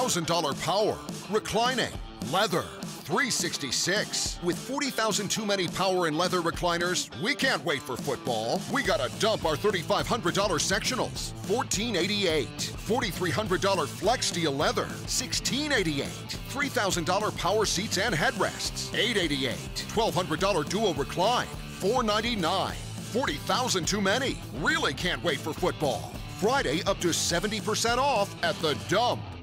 $1,000 power. Reclining. Leather. $366. With 40,000 too many power and leather recliners, we can't wait for football. We gotta dump our $3,500 sectionals. $1,488. $4,300 flex steel leather. $1,688. $3,000 power seats and headrests. $888. $1,200 dual recline. $499. 40,000 too many. Really can't wait for football. Friday up to 70% off at the Dump.